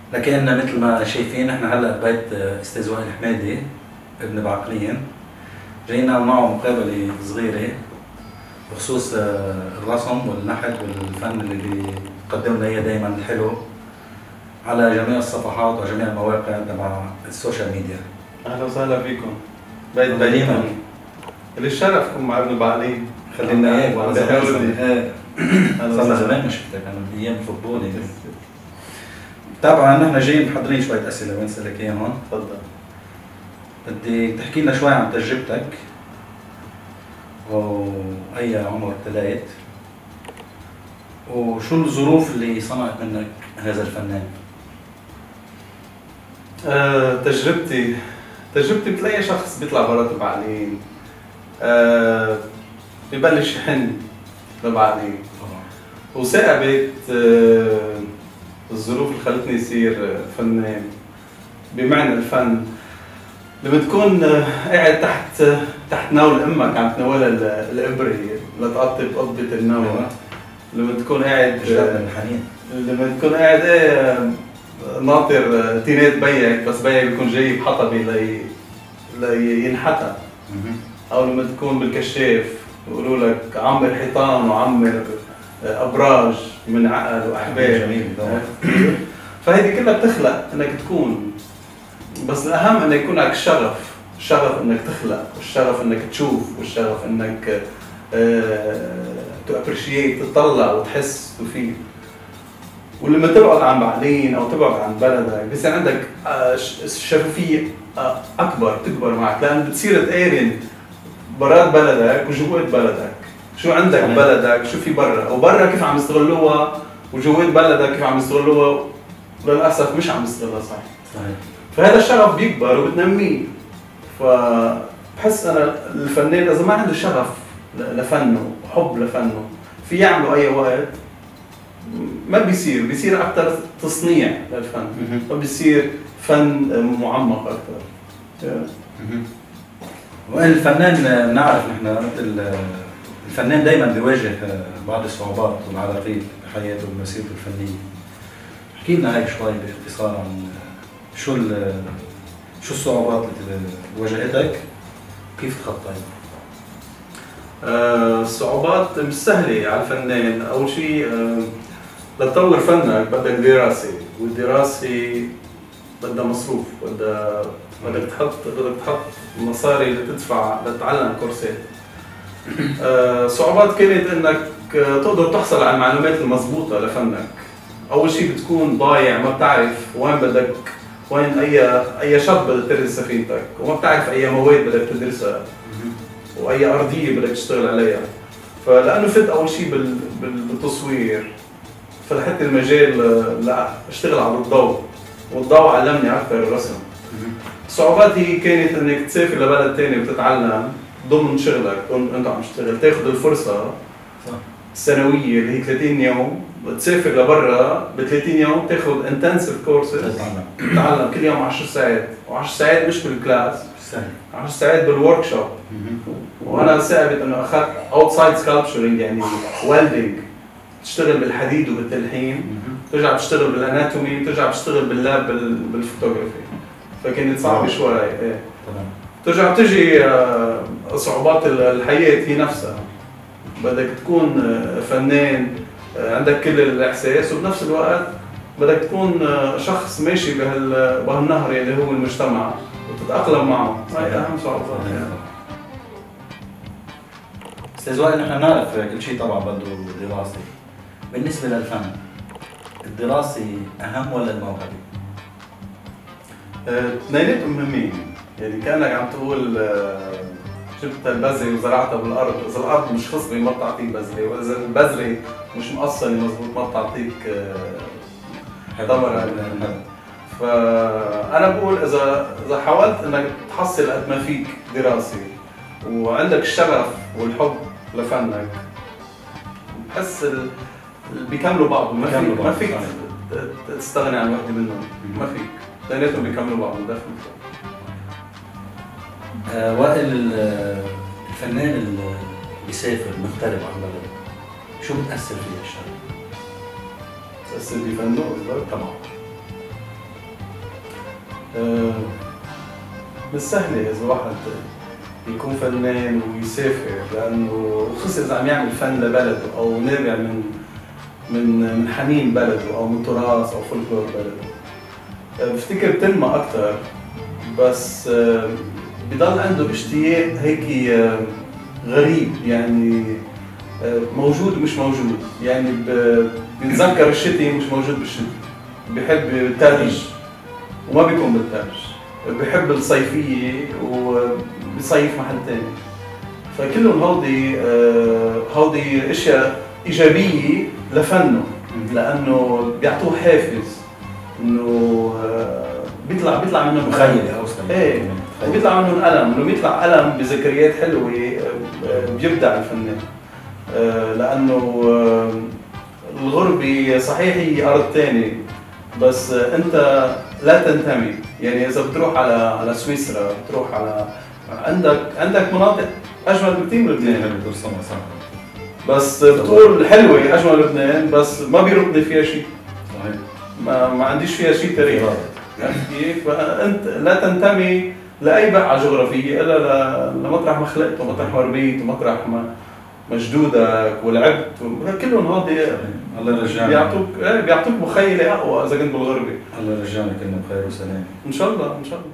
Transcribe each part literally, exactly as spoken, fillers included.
لكن مثل ما شايفين احنا هلا ببيت استاذ وائل حمادي ابن بعقلين، جينا معه مقابله صغيره بخصوص الرسم والنحت والفن اللي بيقدم لنا اياه دائما الحلو على جميع الصفحات وجميع المواقع تبع السوشيال ميديا. اهلا وسهلا فيكم. بيت بيتكم اللي شرفكم مع ابن بعقلين. خلينا اياك وانا زمان صرنا زمان ما شفتك، انا من ايام الفوتبول. طبعا نحن جايين محضرين شويه اسئله بنسالك اياهم. تفضل. بدي تحكي لنا شوي عن تجربتك واي عمر ابتديت وشو الظروف اللي صنعت منك هذا الفنان؟ أه تجربتي تجربتي مثل اي شخص بيطلع برات بعقلين. أه ببلش يحن لبعقلين وثاقبت أه الظروف اللي خلتني يصير فنان بمعنى الفن. لما تكون قاعد تحت تحت نول امك عم تناولها الابره لتقطب قطبه النول، لما تكون قاعد الحنين، لما تكون قاعد ايه ناطر تينات بيك بس بيك بيكون جاي بحطبه لي لينحتى، او لما تكون بالكشاف يقولوا لك عمر حيطان وعمر ابراج من عقل واحبال. جميل. فهيدي كلها بتخلق انك تكون، بس الاهم انه يكون لك شغف، الشغف انك تخلق، والشغف انك تشوف، والشغف انك تو ابريشيت، تطلع وتحس وفيل. ولما تبعد عن بعقلين او تبعد عن بلدك بصير عندك شفافيه اكبر تكبر معك، لان بتصير تقارن برات بلدك وجوات بلدك، شو عندك ببلدك شو في برا، وبرا كيف عم يستغلوها، وجوات بلدك كيف عم يستغلوها، وللاسف مش عم يستغلوها صح. صحيح. فهذا الشغف بيكبر وبتنميه. فبحس انا الفنان اذا ما عنده شغف لفنه وحب لفنه في يعمله اي وقت ما بيصير، بيصير اكثر تصنيع للفن، ما بيصير فن معمق اكثر. والفنان بنعرف نحن مثل الفنان دائما بيواجه بعض الصعوبات والعراقيل بحياته ومسيرته الفنيه. احكي لنا هيك شوي باختصار عن شو شو الصعوبات اللي واجهتك وكيف تخطيتها؟ أه الصعوبات مش سهله على الفنان. اول شيء أه لتطور فنك بدك دراسه، والدراسه بدها مصروف، بدها بدك تحط بدك تحط مصاري لتدفع لتتعلم كورسات. أه صعوبات كانت انك تقدر تحصل على المعلومات المضبوطه لفنك. اول شيء بتكون ضايع، ما بتعرف وين بدك وين اي اي شط بدك تدرس سفينتك، وما بتعرف اي مواد بدك تدرسها واي ارضيه بدك تشتغل عليها. فلانه فت اول شيء بالتصوير، فتحت المجال لا اشتغل على الضوء، والضوء علمني اكثر الرسم. الصعوبات هي كانت انك تسافر لبلد ثاني وتتعلم ضمن شغلك، انت عم تشتغل تاخذ الفرصه السنويه اللي هي ثلاثين يوم، بتسافر لبرا ب ثلاثين يوم تاخذ انتنسيف كورسز، تتعلم كل يوم عشر ساعات، و10 ساعات مش بالكلاس، عشر ساعات بالورك شوب. وانا ثابت انه اخذت اوتسايد سكالبتشرنج يعني ويلدنج، تشتغل بالحديد وبالتلحيم، ترجع تشتغل بالاناتومي، ترجع تشتغل باللاب بالفوتوغرافي. فكانت صعبه شوي. ايه ترجع بتجي صعوبات الحياه هي نفسها. بدك تكون فنان عندك كل الاحساس، وبنفس الوقت بدك تكون شخص ماشي بهال بهالنهر اللي هو المجتمع وتتاقلم معه. هاي اهم صعوبات. استاذ وائل نحن نعرف كل شيء طبعا بده دراسه. بالنسبه للفن الدراسه اهم ولا الموهبه؟ اثنيناتهم مهمين. يعني كانك عم تقول جبت البذره وزرعتها بالارض، اذا الارض مش خصبه ما بتعطيك بذره، واذا البذره مش مقصنه مضبوط ما بتعطيك ثمره. فانا بقول اذا اذا حاولت انك تحصل قد ما فيك دراسه وعندك الشغف والحب لفنك، بحس بيكملوا بعض. ما فيك ما فيك تستغني عن وحده منهم، ما فيك، اثنيناتهم بيكملوا بعض. آه وائل الفنان اللي بيسافر مغترب عن بلده شو بتأثر فيه الشغله؟ بتأثر بفنه طبعا. آه، مش سهلة إذا واحد يكون فنان ويسافر، لأنه خصوصا إذا عم يعمل فن لبلده أو نابع من من من حنين بلده أو من تراث أو فولكلور بلده. آه، بفتكر بتنمى أكثر، بس آه، بضل عنده اشتياق هيك آه، غريب، يعني آه، موجود ومش موجود، يعني بيتذكر الشتي مش موجود بالشتي، بحب الثلج وما بيكون بالثلج، بحب الصيفية وبصيف محل تاني. فكلهم هودي آه، هودي اشياء ايجابية لفنه، لانه بيعطوه حافز انه آه، بيطلع بيطلع منه مخيلة أو ايه، وبيطلع منهم ألم، انه بيطلع ألم بذكريات حلوة آه، بيبدع الفنان. آه، لأنه آه، الغربة صحيح هي أرض تاني، بس آه، أنت لا تنتمي. يعني إذا بتروح على على سويسرا، بتروح على عندك عندك مناطق أجمل بكثير من لبنان، بس بتقول حلوة أجمل لبنان، بس ما بيربطني فيها شيء. صحيح. ما ما عنديش فيها شيء تاريخي. عرفت كيف؟ فأنت لا تنتمي لأي بقعة جغرافية إلا لمطرح ما خلقت ومطرح ما ربيت ومطرح ما مجدودك ولعبت، كلهم هودي الله يرجعنا بيعطوك ايه بيعطوك مخيله اقوى اذا كنت بالغربه. الله يرجعنا كلنا بخير وسلام ان شاء الله ان شاء الله.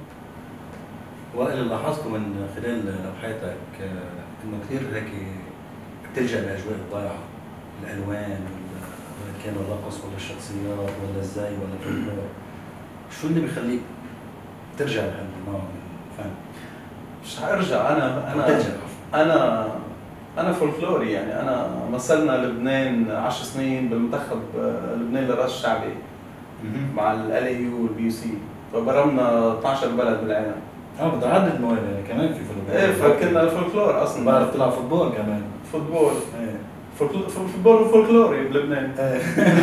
وائل، لاحظت من خلال لوحاتك انه كثير هيك بتلجأ لاجواء الضيعه، الالوان ولا كان الرقص ولا الشخصيات ولا الزي ولا الفولكلور. شو اللي بيخليك ترجع لهالنوع من الفن؟ مش حارجع انا انا ترجع انا انا فولكلوري، يعني انا مثلنا لبنان عشر سنين بالمنتخب لبنان للرقص الشعبي مع ال إل إيه يو والبي يو سي، فبرمنا اثنعش بلد بالعالم. اه بدي اعدد مواد يعني كمان في فولكلور. ايه فكنا فولكلور اصلا. بعرف تلعب فوتبول كمان. فوتبول ايه فوتبول وفولكلوري بلبنان. ايه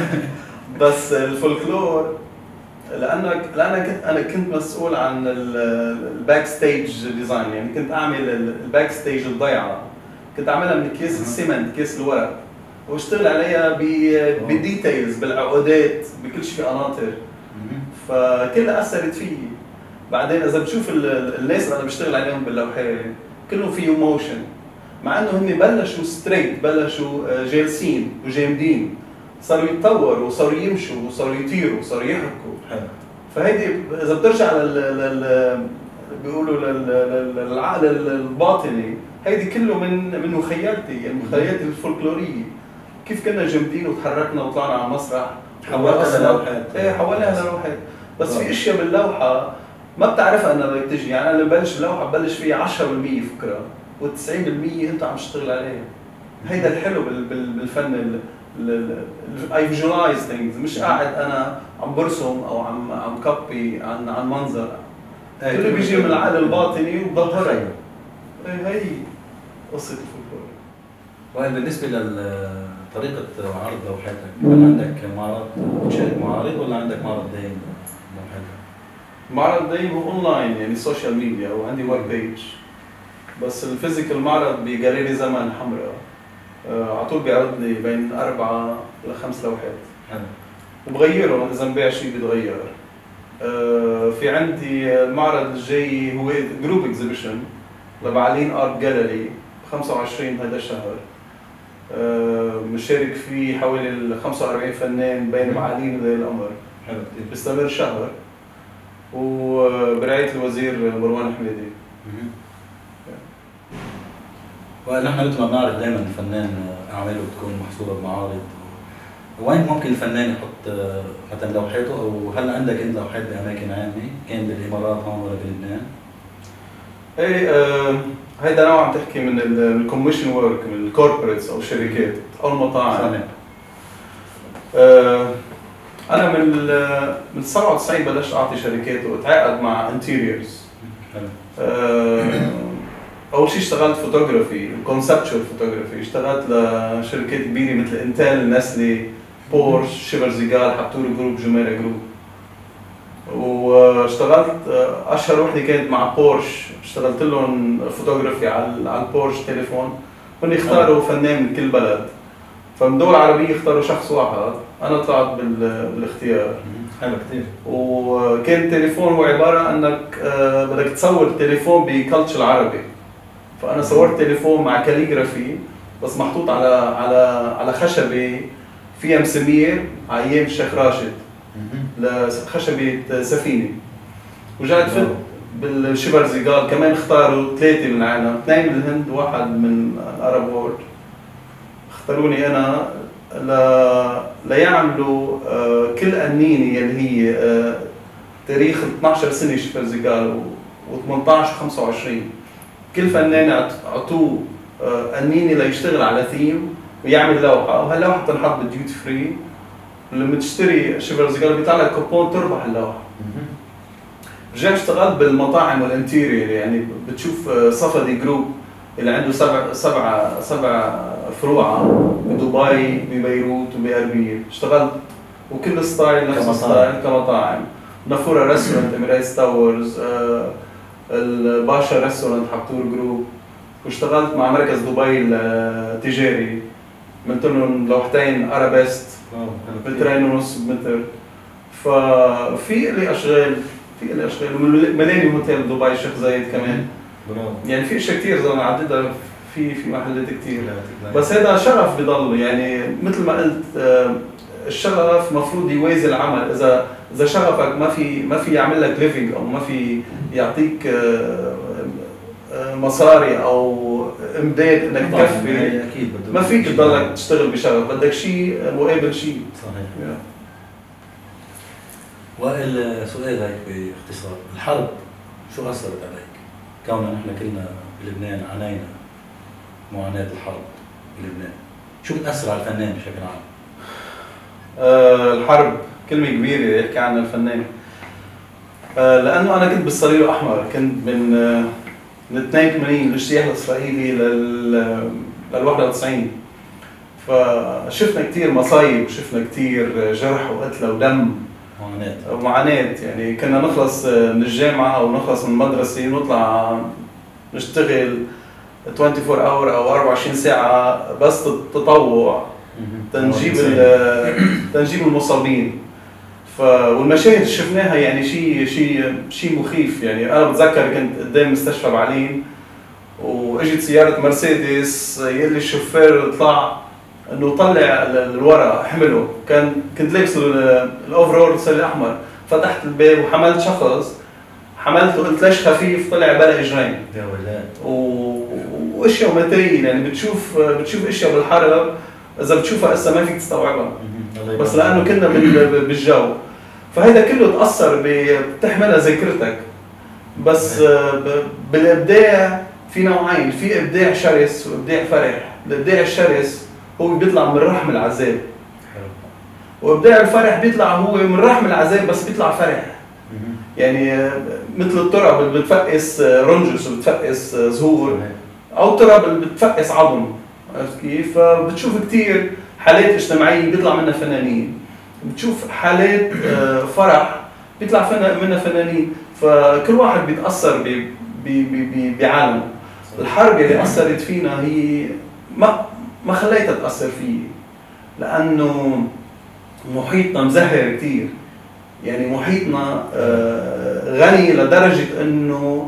بس الفولكلور لانك لانك كنت انا كنت مسؤول عن الباك ستيج ديزاين، يعني كنت اعمل الباك ستيج الضيعه، كنت اعملها من كيس السيمنت، كيس الورق، واشتغل عليها بديتيلز، بالعقودات، بكل شيء، قناطر، فكلها اثرت فيي. بعدين اذا بتشوف الناس اللي انا بشتغل عليهم باللوحات كلهم فيه موشن، مع انه هم بلشوا ستريت، بلشوا جالسين وجامدين، صاروا يتطوروا وصاروا يمشوا وصاروا يطيروا وصاروا يحركوا. فهيدي اذا بترجع لل لل بيقولوا للعقل الباطني، هيدي كله من من مخيلتي، يعني مخيلتي الفولكلوريه، كيف كنا جامدين وتحركنا وطلعنا على المسرح، حولتها للوحات. ايه حولناها للوحات. بس في اشياء باللوحه ما بتعرفها انها بدك تجي، يعني انا ببلش اللوحه ببلش فيها عشرة بالمية فكره وتسعين بالمية انت عم تشتغل عليها. هيدا الحلو بالفن، اي فيجوالايز ثينجز، مش قاعد انا عم برسم او عم عم كوبي عن عن منظر، كله بيجي من العقل الباطني وبظهرها. هي قصه الفولكلور. وائل، بالنسبه لطريقه عرض لوحاتك، هل عندك معرض بتشارك معارض ولا عندك معرض دايم لوحاتك؟ معرض دايم هو اونلاين، يعني سوشيال ميديا، وعندي ويب بيج. بس الفيزيكال معرض بجاليري زمن الحمراء، على طول بيعرض لي بين أربعة لخمس لوحات. حلو. وبغيرهم إذا انباع شيء بيتغير. في عندي المعرض الجاي هو جروب اكزيبيشن لبعالين ارت جاليري خمسة وعشرين هذا الشهر. مشارك فيه حوالي خمسة وأربعين فنان بين بعالين زي القمر. حلو كثير. بيستمر شهر وبرعاية الوزير مروان حميدي. ونحن مثل ما بنعرف دائما الفنان اعماله بتكون محصوره بمعارض، وين ممكن الفنان يحط مثلا لوحاته، او هل عندك انت لوحات باماكن عامه كان بالامارات هون ولا بلبنان؟ ايه آه هيدا نوع عم تحكي من الكوميشن ورك، من الكوربريتس او الشركات او المطاعم. آه انا من من سبعة وتسعين بلشت اعطي شركات واتعاقد مع انتيريورز. آه اول شيء اشتغلت فوتوغرافي، كونسبتشوال فوتوغرافي، اشتغلت لشركات كبيره مثل انتل، نسلي، بورش، شيفر زيجال، حبتوري جروب، جميرة جروب. واشتغلت اشهر وحده كانت مع بورش، اشتغلت لهم فوتوغرافي على على البورش تليفون، هن اختاروا فنان من كل بلد فمن دول عربيه اختاروا شخص واحد، انا طلعت بال- بالاختيار. حلو كثير. وكان التليفون هو عباره انك آه، بدك تصور تليفون بكلتش العربي. فانا صورت تليفون مع كاليغرافي بس محطوط على على على خشبه فيها مسمير على ايام الشيخ راشد لخشبه سفينه. ورجعت فت بالشيفرزيغال كمان اختاروا ثلاثه من العالم، اثنين من الهند وواحد من العرب وورد. اختاروني انا ل... ليعملوا آه، كل قنينه اللي هي آه، تاريخ اثنعش سنه شيفرزيغال و18 و25. كل فنان عط- عطوه آه، قنينه ليشتغل على ثيم ويعمل لوحه، وهاللوحه بتنحط بالديوتي فري. لما تشتري شيفرزيغال بيطلع لك كوبون تربح اللوحه. رجعت اشتغلت بالمطاعم والانتيريور، يعني بتشوف آه، صفدي جروب اللي عنده سبع سبع سبع فروع بدبي ببيروت وبأربيل. اشتغلت وكل ستايل نفس الستايل كمطاعم. نافورا ريستورانت، اميريتس تاورز، آه، الباشا ريستورانت حبتور جروب. واشتغلت مع مركز دبي التجاري، عملت لهم لوحتين ارابيست مترين ونص بمتر. ففي لي اشغال في لي اشغال وملاني هوتيل دبي الشيخ زايد كمان. يعني في اشياء كثير زي ما عددها في في محلات كثير. بس هذا شرف بضل، يعني مثل ما قلت آه، الشغف مفروض يوازي العمل. اذا اذا شغفك ما في ما في يعمل لك ليفينج او ما في يعطيك آه، آه، مصاري او امداد انك تكفي، اكيد ما فيك تضلك تشتغل بشغف، بدك شيء مقابل شيء. صحيح. وائل، سؤال هيك باختصار، الحرب شو اثرت عليك؟ كوننا نحن كلنا بلبنان عانينا معاناة الحرب بلبنان، شو بتأثر على الفنان بشكل عام؟ أه الحرب كلمة كبيرة يحكي عنها الفنان. أه لأنه أنا كنت بالصليب الأحمر، كنت من أه من اثنين وثمانين للاجتياح الإسرائيلي لل لل واحد وتسعين. فشفنا كثير مصايب، شفنا كثير جرح وقتل ودم معاناة ومعاناة. يعني كنا نخلص من الجامعة أو نخلص من المدرسة ونطلع نشتغل أربعة وعشرين اور أو أربعة وعشرين ساعة بس تطوع تنجيب تنجيب المصابين. ف والمشاهد اللي شفناها يعني شيء شيء شيء مخيف. يعني أنا بتذكر كنت قدام مستشفى بعلين واجت سيارة مرسيدس يلي الشوفير طلع انه طلع الورق حمله، كان كنت لابس الاوفرول الأحمر، فتحت الباب وحملت شخص، حملته قلت ليش خفيف، طلع بلا اجرين. يا ولاد. واشياء ماتريال، يعني بتشوف بتشوف اشياء بالحرب اذا بتشوفها هسه ما فيك تستوعبها، بس لانه كنا بالجو. فهذا كله تاثر، بتحملها ذاكرتك. بس بالابداع في نوعين، في ابداع شرس وابداع فرح. الابداع الشرس هو بيطلع من رحم العذاب، وابداع الفرح بيطلع هو من رحم العذاب بس بيطلع فرح. يعني مثل التراب اللي بتفقس رنجس وبتفقس زهور، او تراب اللي بتفقس عظم، عرفت كيف؟ فبتشوف كثير حالات اجتماعيه بيطلع منها فنانين، بتشوف حالات فرح بيطلع منها فنانين. فكل واحد بيتاثر بعالمه. الحرب اللي اثرت فينا هي ما ما خليتها تاثر فيي، لانه محيطنا مزهر كثير. يعني محيطنا غني لدرجه انه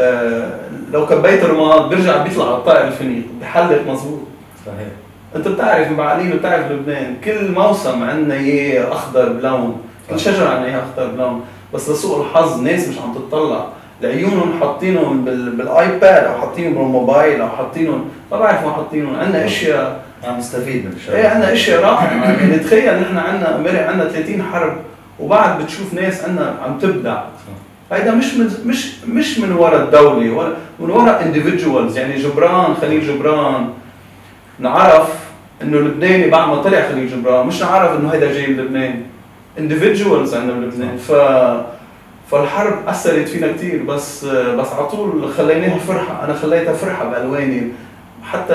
لو كبيت رماد بيرجع بيطلع على الطائر الفينيق، بحلق مظبوط. صحيح. انت بتعرف بعلين وبتعرف لبنان كل موسم عندنا اياه اخضر بلون، كل شجره عندنا اياها اخضر بلون، بس لسوء الحظ الناس مش عم تطلع، لعيونهم حاطينهم بالايباد او حاطينهم بالموبايل او حاطينهم ما بعرف وين حاطينهم. عندنا اشياء عم نستفيد من الشغله. ايه عندنا اشياء رائعه. يعني تخيل نحن عندنا امبارح عندنا ثلاثين حرب وبعد بتشوف ناس عندنا عم تبدع. هيدا مش من مش مش من وراء الدوله، ولا من وراء individuals. يعني جبران، خليل جبران، نعرف انه لبناني بعد ما طلع خليل جبران، مش نعرف انه هيدا جاي من لبنان. individuals عندنا بلبنان. ف فالحرب اثرت فينا كثير، بس بس على طول خليناها فرحه. انا خليتها فرحه بالواني. حتى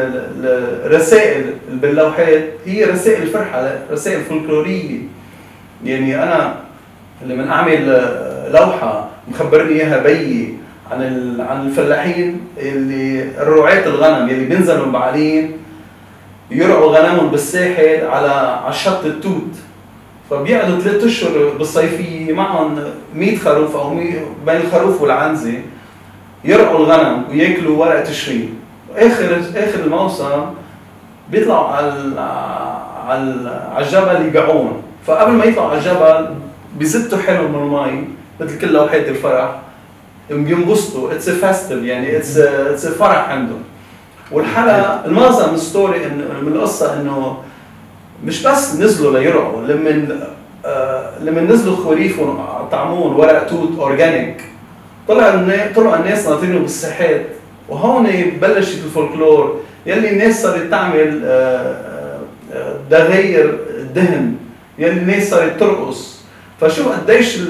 الرسائل باللوحات هي رسائل فرحه، رسائل فولكلوريه. يعني انا لما اعمل لوحه مخبرني اياها بيي عن عن الفلاحين اللي رعاة الغنم اللي بينزلوا بعلين يرعوا غنمهم بالساحل على على شط التوت. فبيقعدوا ثلاث اشهر بالصيفيه معهم مية خروف او مية بين الخروف والعنزه، يرعوا الغنم وياكلوا ورق تشرين. واخر اخر الموسم بيطلعوا على على على الجبل يبيعون. فقبل ما يطلعوا على الجبل بيزتوا حالهم من المي مثل كل لوحات الفرح، بينبسطوا. اتس فيستيف يعني اتس اتس فرح عندهم. والحلقه المعظم الستوري من القصه انه مش بس نزلوا ليرعوا، لما آه لما نزلوا خريف وطعمون ورق توت اورجانيك، طلع الناس طلعوا الناس ناطرينه بالساحات. وهون بلشت الفولكلور يلي الناس صارت تعمل آه آه دغاير دهن، يلي الناس صارت ترقص. فشوف قديش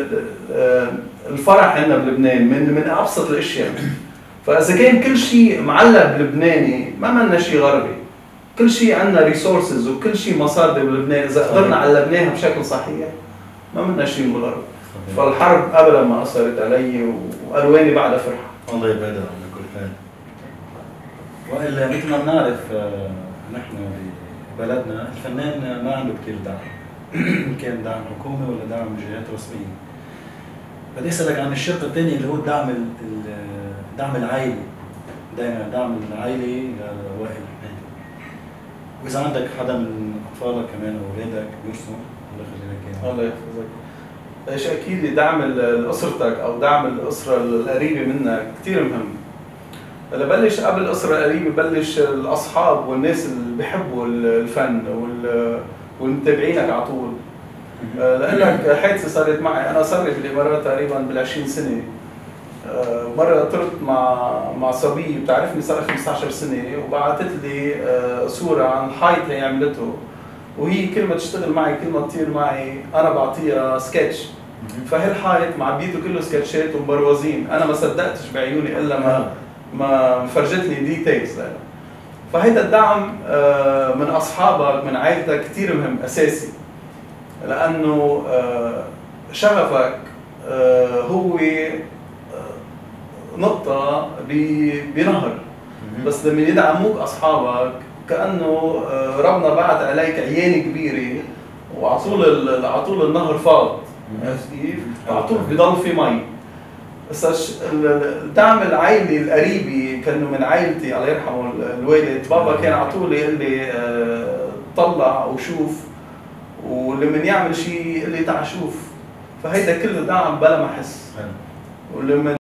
الفرح عندنا بلبنان من من ابسط الاشياء. فاذا كان كل شيء معلب لبناني ما منا شيء غربي، كل شيء عندنا ريسورسز وكل شيء مصادر بلبنان، اذا قدرنا علبناها بشكل صحيح ما منا شيء من الغرب. فالحرب ابدا ما اثرت علي والواني بعدها فرحه. الله يبعدها على كل حال. والا مثل ما بنعرف نحن ببلدنا الفنان ما عنده كثير دعم. كان دعم حكومي ولا دعم جهات رسميه. بدي اسالك عن الشق الثاني اللي هو الدعم الدعم العائلي. دائما دعم العائلي لوائل الحمادي. واذا عندك حدا من اطفالك كمان او اولادك بيرسموا الله يخلي لك اياه. الله يحفظك. ايش اكيد دعم اسرتك او دعم الاسره القريبه منك كثير مهم. هلا بلش قبل الاسره القريبه بلش الاصحاب والناس اللي بيحبوا الفن وال والمتابعينك على طول. لانك حادثه صارت معي، انا صار لي بالامارات تقريبا بالعشرين سنه. مره طرت مع مع صبيه بتعرفني صار لي خمسطعش سنه، وبعثت لي صوره عن حيط هي عملته، وهي كل ما تشتغل معي كل ما تطير معي انا بعطيها سكتش. فهالحيط معبيته كله سكتشات ومبروزين، انا ما صدقتش بعيوني الا ما ما فرجتني ديتيلز. فهيدا الدعم من اصحابك من عائلتك كثير مهم اساسي، لانه شغفك هو نقطة بنهر، بس لما يدعموك اصحابك كانه ربنا بعت عليك عيان كبيرة وعلى طول على طول النهر فاض، عرفت كيف؟ على طول بضل في مي. بس الدعم العائلي القريبي كانوا من عائلتي الله يرحمه الوالد، بابا كان على طول يقول لي طلع وشوف، ولما يعمل شيء يقول لي تعال شوف. فهيدا كله دعم بلا ما احس. ولما